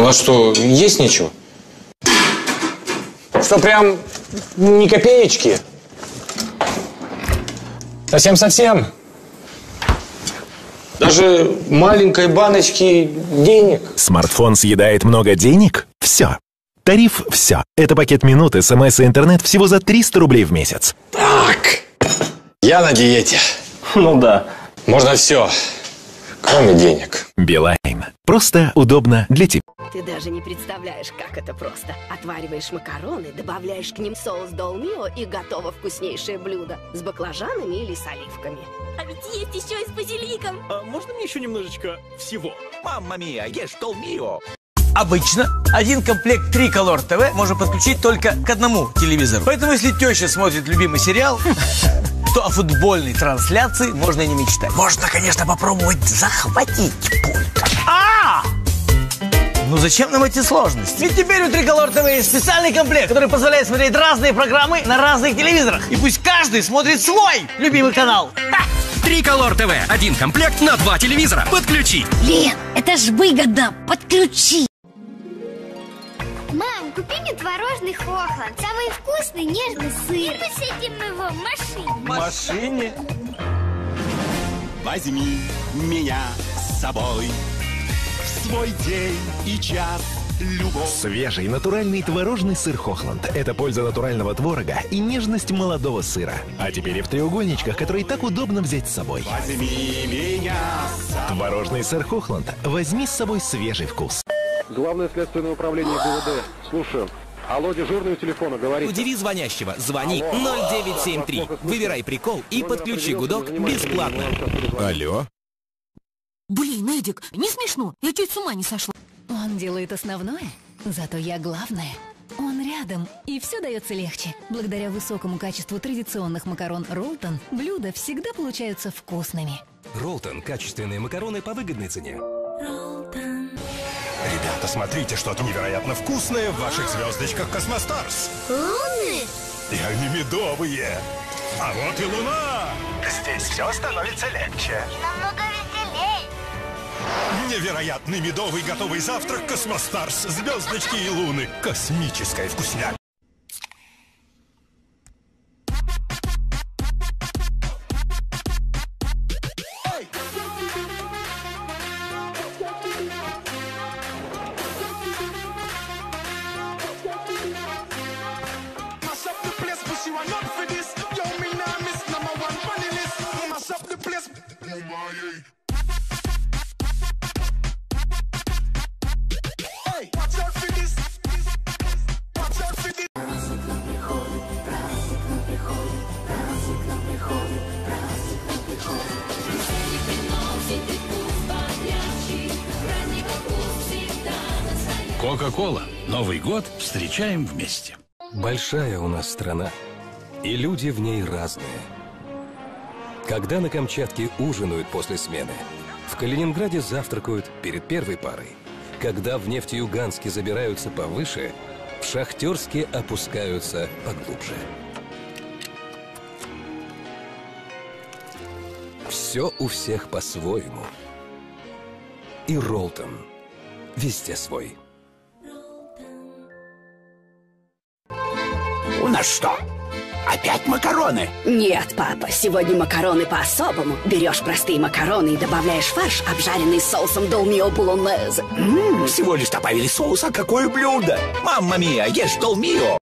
вас что, есть нечего? Что, прям ни копеечки? Совсем-совсем. Даже маленькой баночки денег. Смартфон съедает много денег? Все. Тариф «Все». Это пакет минут, СМС и интернет всего за 300 рублей в месяц. Так, я на диете. Ну да. Можно все, кроме денег. Билайн. Просто удобно для тебя. Ты даже не представляешь, как это просто. Отвариваешь макароны, добавляешь к ним соус долмио и готово вкуснейшее блюдо с баклажанами или с оливками. А ведь есть еще и с базиликом. А можно мне еще немножечко всего? Мамма мия, ешь долмио. Обычно один комплект Триколор ТВ можно подключить только к одному телевизору. Поэтому если теща смотрит любимый сериал, то о футбольной трансляции можно и не мечтать. Можно, конечно, попробовать захватить пульт. Ну зачем нам эти сложности? Ведь теперь у Триколор ТВ есть специальный комплект, который позволяет смотреть разные программы на разных телевизорах. И пусть каждый смотрит свой любимый канал. Триколор ТВ. Один комплект на 2 телевизора. Подключи. Лен, это ж выгодно. Подключи. Мам, купи мне творожный хохланд. Самый вкусный, нежный сыр. И посидим его в машине. В машине? Возьми меня с собой в свой день и час. Любовь. Свежий натуральный творожный сыр Хохланд. Это польза натурального творога и нежность молодого сыра. А теперь и в треугольничках, которые так удобно взять с собой. Возьми меня с собой. Творожный сыр Хохланд. Возьми с собой свежий вкус. Главное следственное управление ГУВД. Слушаю. Алло, дежурный у телефона, говорит. Удиви звонящего. Звони 0973. Выбирай прикол и подключи гудок бесплатно. Алло? Блин, Эдик, не смешно. Я чуть с ума не сошла. Он делает основное, зато я главное. Он рядом, и все дается легче. Благодаря высокому качеству традиционных макарон Ролтон блюда всегда получаются вкусными. Ролтон. Качественные макароны по выгодной цене. Ролтон. Ребята, смотрите, что-то невероятно вкусное в ваших звездочках Космостарс. Луны? И они медовые. А вот и луна. Здесь все становится легче. И намного веселей. Невероятный медовый готовый завтрак Космостарс. Звездочки и луны. Космическая вкусняк. Кока-кола. Новый год встречаем вместе. Большая у нас страна, и люди в ней разные. Когда на Камчатке ужинают после смены, в Калининграде завтракают перед первой парой. Когда в Нефтеюганске забираются повыше, в Шахтерске опускаются поглубже. Все у всех по-своему. И Ролтон везде свой. У нас что? Опять макароны? Нет, папа, сегодня макароны по-особому. Берешь простые макароны и добавляешь фарш, обжаренный соусом долмио булонезе. Всего лишь добавили соус, а какое блюдо? Мамма мия, ешь долмио.